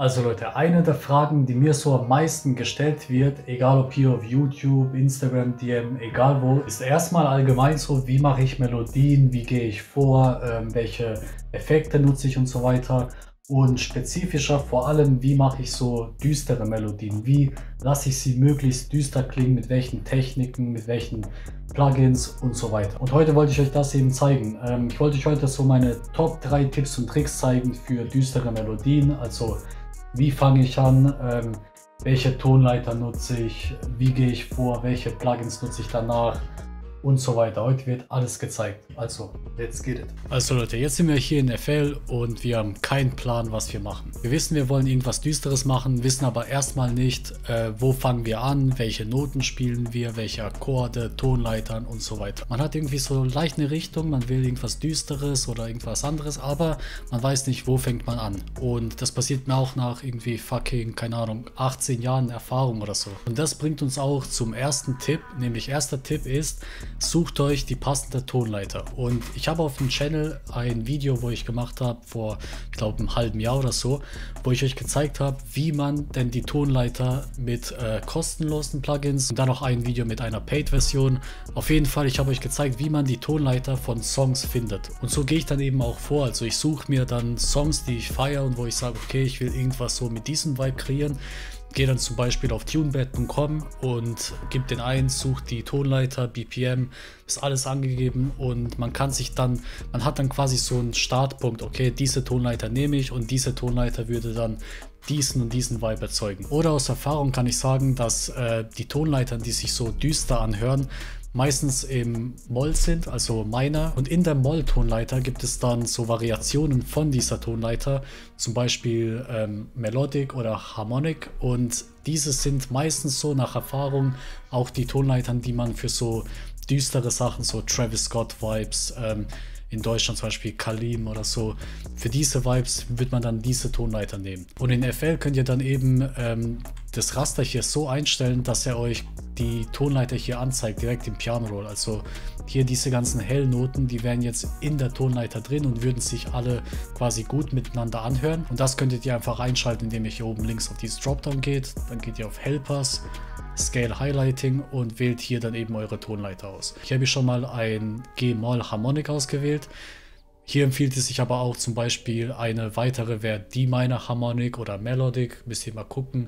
Also Leute, eine der Fragen, die mir so am meisten gestellt wird, egal ob hier auf YouTube, Instagram, DM, egal wo, ist erstmal allgemein so, wie mache ich Melodien, wie gehe ich vor, welche Effekte nutze ich und so weiter. Und spezifischer vor allem, wie mache ich so düstere Melodien, wie lasse ich sie möglichst düster klingen, mit welchen Techniken, mit welchen Plugins und so weiter. Und heute wollte ich euch das eben zeigen. Ich wollte euch heute so meine Top 3 Tipps und Tricks zeigen für düstere Melodien, also wie fange ich an, welche Tonleiter nutze ich, wie gehe ich vor, welche Plugins nutze ich danach und so weiter. Heute wird alles gezeigt. Also, let's get it. Also Leute, jetzt sind wir hier in FL und wir haben keinen Plan, was wir machen. Wir wissen, wir wollen irgendwas Düsteres machen, wissen aber erstmal nicht, wo fangen wir an, welche Noten spielen wir, welche Akkorde, Tonleitern und so weiter. Man hat irgendwie so leicht eine Richtung, man will irgendwas Düsteres oder irgendwas anderes, aber man weiß nicht, wo fängt man an. Und das passiert mir auch nach irgendwie fucking, keine Ahnung, 18 Jahren Erfahrung oder so. Und das bringt uns auch zum ersten Tipp, nämlich erster Tipp ist, sucht euch die passende Tonleiter. Und ich habe auf dem Channel ein Video, wo ich gemacht habe vor, ich glaube, einem halben Jahr oder so, wo ich euch gezeigt habe, wie man denn die Tonleiter mit kostenlosen Plugins und dann noch ein Video mit einer Paid-Version. Auf jeden Fall, ich habe euch gezeigt, wie man die Tonleiter von Songs findet. Und so gehe ich dann eben auch vor. Also ich suche mir dann Songs, die ich feiere und wo ich sage, okay, ich will irgendwas so mit diesem Vibe kreieren. Gehe dann zum Beispiel auf tunebed.com und gebe den ein, sucht die Tonleiter, BPM, ist alles angegeben und man hat dann quasi so einen Startpunkt, okay, diese Tonleiter nehme ich und diese Tonleiter würde dann diesen und diesen Vibe erzeugen. Oder aus Erfahrung kann ich sagen, dass die Tonleitern, die sich so düster anhören, meistens im Moll sind, also Minor. Und in der Moll-Tonleiter gibt es dann so Variationen von dieser Tonleiter, zum Beispiel Melodic oder Harmonic. Und diese sind meistens so nach Erfahrung auch die Tonleitern, die man für so düstere Sachen, so Travis Scott-Vibes, in Deutschland zum Beispiel Kalim oder so. Für diese Vibes wird man dann diese Tonleiter nehmen. Und in FL könnt ihr dann eben das Raster hier so einstellen, dass er euch die Tonleiter hier anzeigt, direkt im Piano Roll. Also hier diese ganzen Hellnoten, die wären jetzt in der Tonleiter drin und würden sich alle quasi gut miteinander anhören. Und das könntet ihr einfach einschalten, indem ihr hier oben links auf dieses Dropdown geht. Dann geht ihr auf Helpers, Scale Highlighting und wählt hier dann eben eure Tonleiter aus. Hier habe ich schon mal ein G-Moll Harmonic ausgewählt. Hier empfiehlt es sich aber auch zum Beispiel eine weitere, wäre D-Minor Harmonic oder Melodic, müsst ihr mal gucken.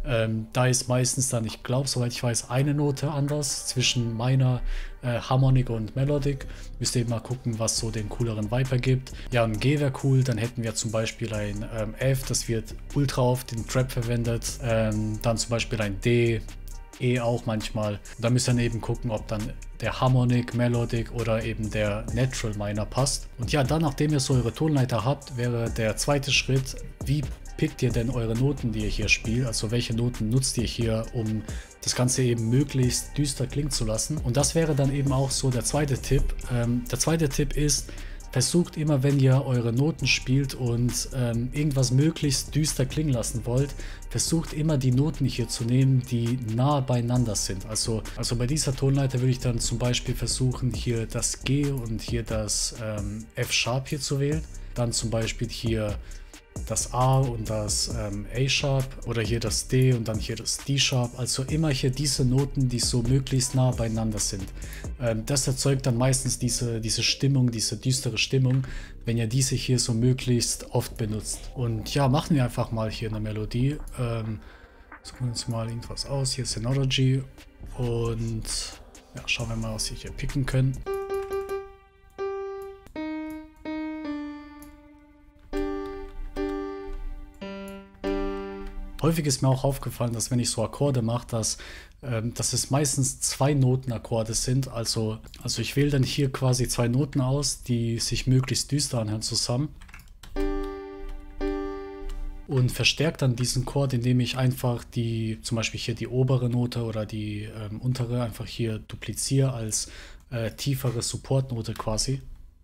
Da ist meistens dann, ich glaube, soweit ich weiß, eine Note anders zwischen Minor, Harmonic und Melodic. Müsst ihr mal gucken, was so den cooleren Vibe ergibt. Ja, ein G wäre cool, dann hätten wir zum Beispiel ein F, das wird ultra oft in Trap verwendet. Dann zum Beispiel ein D, E auch manchmal. Da müsst ihr dann eben gucken, ob dann der Harmonic, Melodic oder eben der Natural Minor passt. Und ja, dann, nachdem ihr so eure Tonleiter habt, wäre der zweite Schritt, wie pickt ihr denn eure Noten, die ihr hier spielt? Also welche Noten nutzt ihr hier, um das Ganze eben möglichst düster klingen zu lassen? Und das wäre dann eben auch so der zweite Tipp. Der zweite Tipp ist, versucht immer, wenn ihr eure Noten spielt und irgendwas möglichst düster klingen lassen wollt, versucht immer die Noten hier zu nehmen, die nah beieinander sind. Also bei dieser Tonleiter würde ich dann zum Beispiel versuchen, hier das G und hier das F-Sharp hier zu wählen. Dann zum Beispiel hier das A und das A-Sharp oder hier das D und dann hier das D-Sharp. Also immer hier diese Noten, die so möglichst nah beieinander sind. Das erzeugt dann meistens diese Stimmung, diese düstere Stimmung, wenn ihr diese hier so möglichst oft benutzt. Und ja, machen wir einfach mal hier eine Melodie. Suchen wir uns mal irgendwas aus. Hier Synology und ja, schauen wir mal, was wir hier picken können. Häufig ist mir auch aufgefallen, dass wenn ich so Akkorde mache, dass es meistens zwei Notenakkorde sind. Also ich wähle dann hier quasi zwei Noten aus, die sich möglichst düster anhören zusammen. Und verstärke dann diesen Chord, indem ich einfach zum Beispiel hier die obere Note oder die untere einfach hier dupliziere als tiefere Supportnote quasi.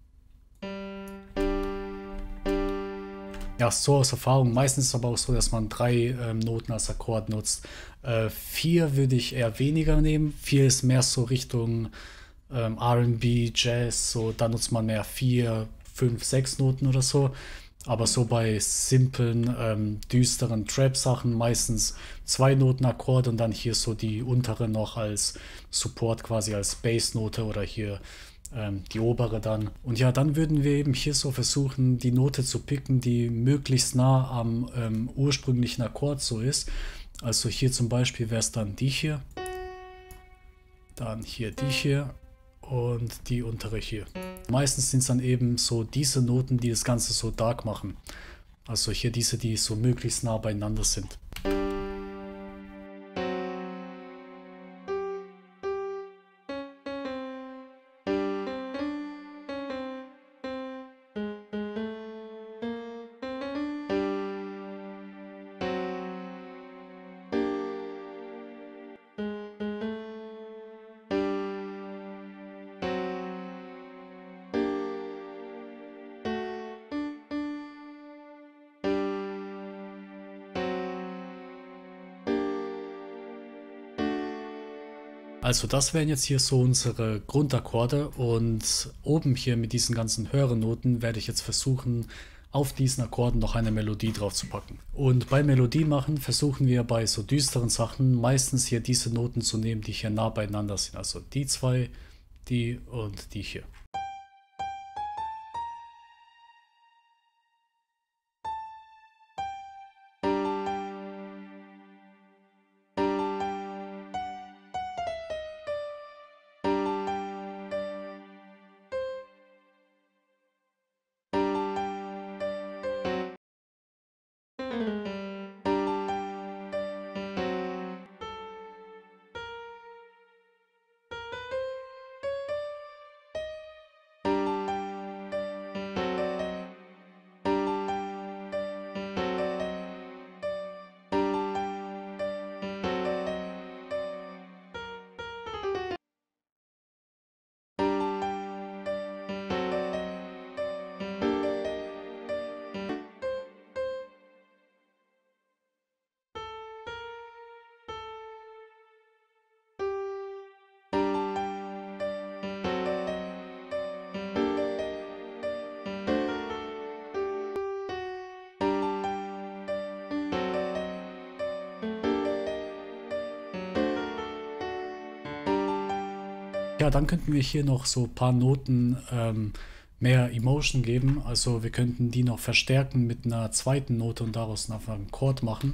Ja, so aus Erfahrung. Meistens ist es aber auch so, dass man 3 Noten als Akkord nutzt. 4 würde ich eher weniger nehmen. 4 ist mehr so Richtung R&B, Jazz. So, da nutzt man mehr 4, 5, 6 Noten oder so. Aber so bei simplen, düsteren Trap-Sachen meistens 2 Noten-Akkorde und dann hier so die untere noch als Support, quasi als Bassnote oder hier die obere dann. Und ja, dann würden wir eben hier so versuchen, die Note zu picken, die möglichst nah am ursprünglichen Akkord so ist. Also hier zum Beispiel wäre es dann die hier, dann hier die hier und die untere hier. Meistens sind es dann eben so diese Noten, die das Ganze so dark machen. Also hier diese, die so möglichst nah beieinander sind. Also das wären jetzt hier so unsere Grundakkorde und oben hier mit diesen ganzen höheren Noten werde ich jetzt versuchen, auf diesen Akkorden noch eine Melodie drauf zu packen. Und bei Melodie machen versuchen wir bei so düsteren Sachen meistens hier diese Noten zu nehmen, die hier nah beieinander sind. Also die zwei, die und die hier. Ja, dann könnten wir hier noch so ein paar Noten mehr Emotion geben. Also wir könnten die noch verstärken mit einer zweiten Note und daraus einfach einen Chord machen.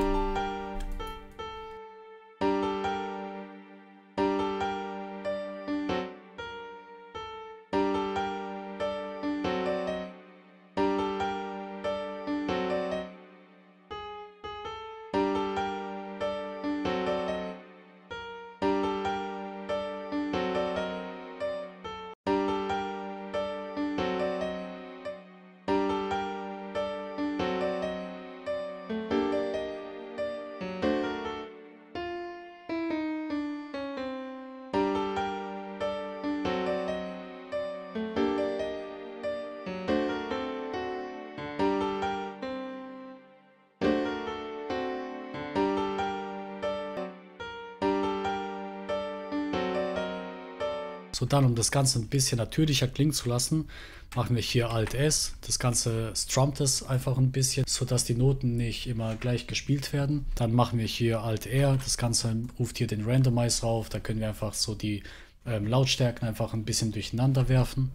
So, dann, um das Ganze ein bisschen natürlicher klingen zu lassen, machen wir hier Alt S. Das Ganze strummt es einfach ein bisschen, sodass die Noten nicht immer gleich gespielt werden. Dann machen wir hier Alt R. Das Ganze ruft hier den Randomizer auf. Da können wir einfach so die Lautstärken einfach ein bisschen durcheinander werfen.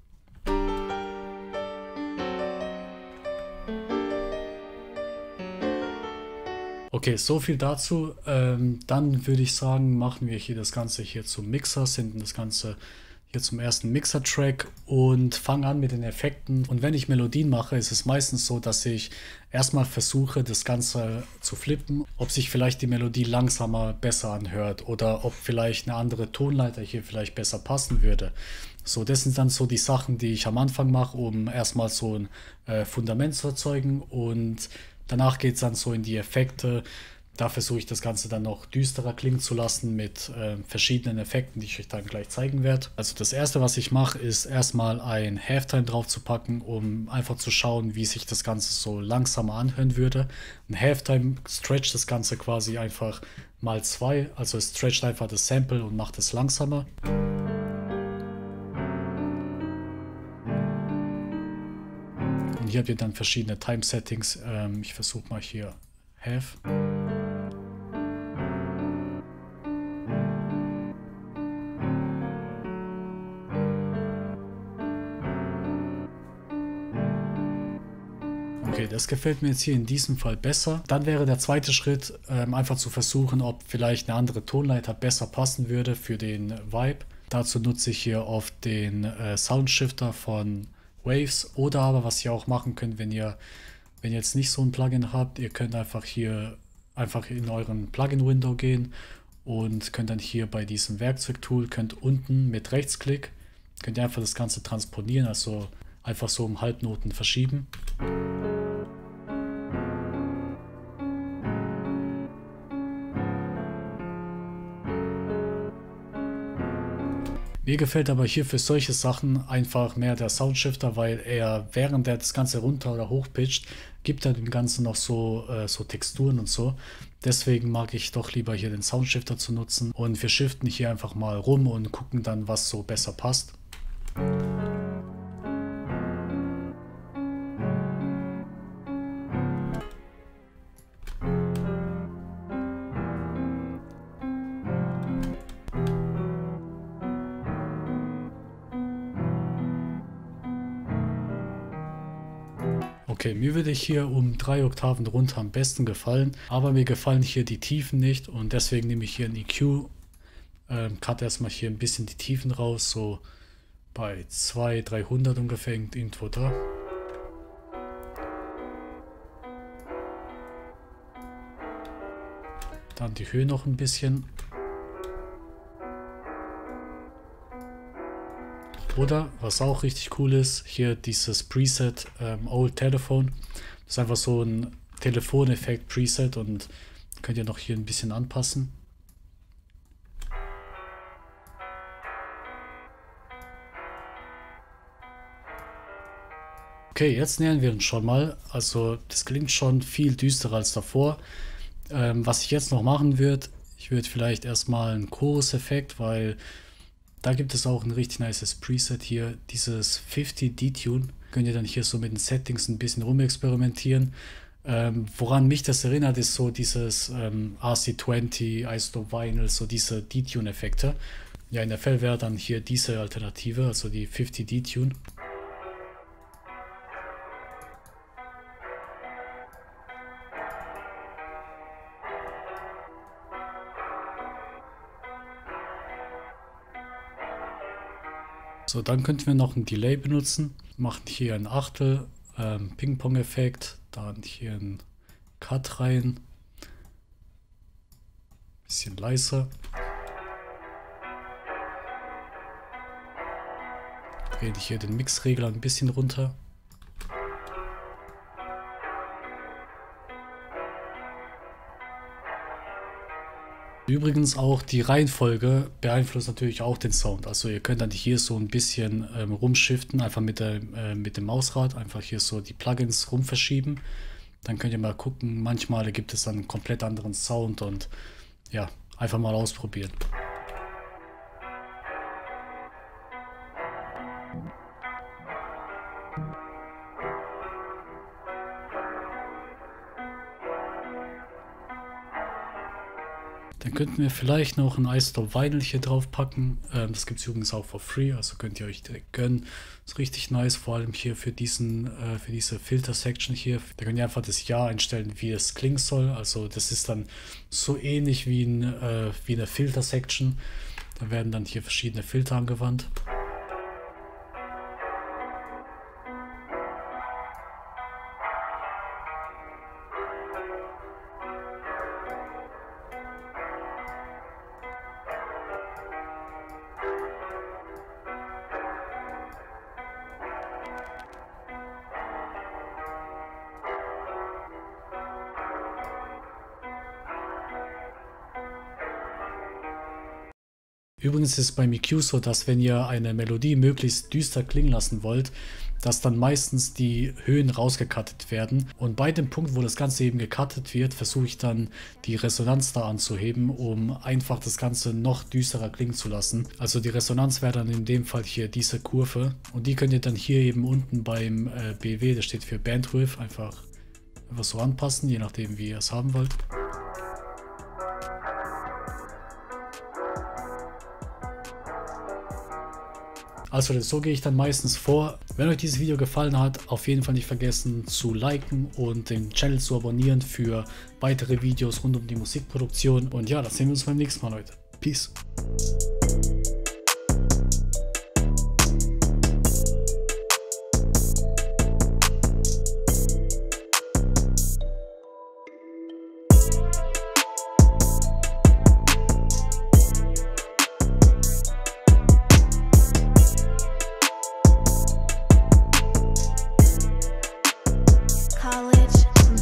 Okay, so viel dazu. Dann würde ich sagen, machen wir hier das Ganze hier zum Mixer, senden das Ganze hier zum ersten Mixer-Track und fangen an mit den Effekten. Und wenn ich Melodien mache, ist es meistens so, dass ich erstmal versuche, das Ganze zu flippen, ob sich vielleicht die Melodie langsamer besser anhört oder ob vielleicht eine andere Tonleiter hier vielleicht besser passen würde. So, das sind dann so die Sachen, die ich am Anfang mache, um erstmal so ein Fundament zu erzeugen, und danach geht es dann so in die Effekte. Da versuche ich das Ganze dann noch düsterer klingen zu lassen mit verschiedenen Effekten, die ich euch dann gleich zeigen werde. Also das erste, was ich mache, ist erstmal ein Halftime drauf zu packen, um einfach zu schauen, wie sich das Ganze so langsamer anhören würde. Ein Halftime stretcht das Ganze quasi einfach mal 2, also es stretcht einfach das Sample und macht es langsamer. Und hier habt ihr dann verschiedene Time Settings. Ich versuche mal hier Have. Okay, das gefällt mir jetzt hier in diesem Fall besser. Dann wäre der zweite Schritt, einfach zu versuchen, ob vielleicht eine andere Tonleiter besser passen würde für den Vibe. Dazu nutze ich hier oft den Soundshifter von Waves, oder aber was ihr auch machen könnt, wenn ihr jetzt nicht so ein Plugin habt, ihr könnt einfach hier in euren Plugin-Window gehen und könnt dann hier bei diesem Werkzeugtool, könnt unten mit Rechtsklick, könnt ihr einfach das Ganze transponieren, also einfach so um Halbnoten verschieben. Mir gefällt aber hier für solche Sachen einfach mehr der Soundshifter, weil er, während er das Ganze runter oder hoch pitcht, gibt er dem Ganzen noch so Texturen und so. Deswegen mag ich doch lieber hier den Soundshifter zu nutzen und wir shiften hier einfach mal rum und gucken dann, was so besser passt. Okay, mir würde hier um 3 Oktaven runter am besten gefallen, aber mir gefallen hier die Tiefen nicht und deswegen nehme ich hier ein EQ, cut erstmal hier ein bisschen die Tiefen raus, so bei 200, 300 ungefähr, irgendwo da. Dann die Höhe noch ein bisschen. Oder, was auch richtig cool ist, hier dieses Preset Old Telephone. Das ist einfach so ein Telefoneffekt Preset und könnt ihr noch hier ein bisschen anpassen. Okay, jetzt nähern wir uns schon mal. Also das klingt schon viel düsterer als davor. Was ich jetzt noch machen würde, ich würde vielleicht erstmal einen Chorus-Effekt, weil da gibt es auch ein richtig nices Preset hier, dieses 50 Detune. Könnt ihr dann hier so mit den Settings ein bisschen rumexperimentieren. Woran mich das erinnert, ist so dieses RC20, Isotope Vinyl, so diese Detune-Effekte. Ja, in der Fell wäre dann hier diese Alternative, also die 50 Detune. So, dann könnten wir noch ein Delay benutzen. Machen hier ein Achtel, Ping-Pong-Effekt, dann hier ein Cut rein. Bisschen leiser. Drehen hier den Mixregler ein bisschen runter. Übrigens auch die Reihenfolge beeinflusst natürlich auch den Sound. Also ihr könnt dann hier so ein bisschen rumschiften, einfach mit dem Mausrad, einfach hier so die Plugins rumverschieben. Dann könnt ihr mal gucken, manchmal gibt es dann einen komplett anderen Sound und ja, einfach mal ausprobieren. Dann könnten wir vielleicht noch ein Isotope Vinyl hier drauf packen. Das gibt es übrigens auch for free, also könnt ihr euch direkt gönnen. Ist richtig nice, vor allem hier für diese Filter-Section hier. Da könnt ihr einfach das Jahr einstellen, wie es klingen soll. Also das ist dann so ähnlich wie eine Filter-Section. Da werden dann hier verschiedene Filter angewandt. Übrigens ist es beim EQ so, dass wenn ihr eine Melodie möglichst düster klingen lassen wollt, dass dann meistens die Höhen rausgekattet werden. Und bei dem Punkt, wo das Ganze eben gecuttet wird, versuche ich dann die Resonanz da anzuheben, um einfach das Ganze noch düsterer klingen zu lassen. Also die Resonanz wäre dann in dem Fall hier diese Kurve. Und die könnt ihr dann hier eben unten beim BW, das steht für Bandwidth, einfach so anpassen, je nachdem wie ihr es haben wollt. Also so gehe ich dann meistens vor. Wenn euch dieses Video gefallen hat, auf jeden Fall nicht vergessen zu liken und den Channel zu abonnieren für weitere Videos rund um die Musikproduktion. Und ja, dann sehen wir uns beim nächsten Mal, Leute. Peace.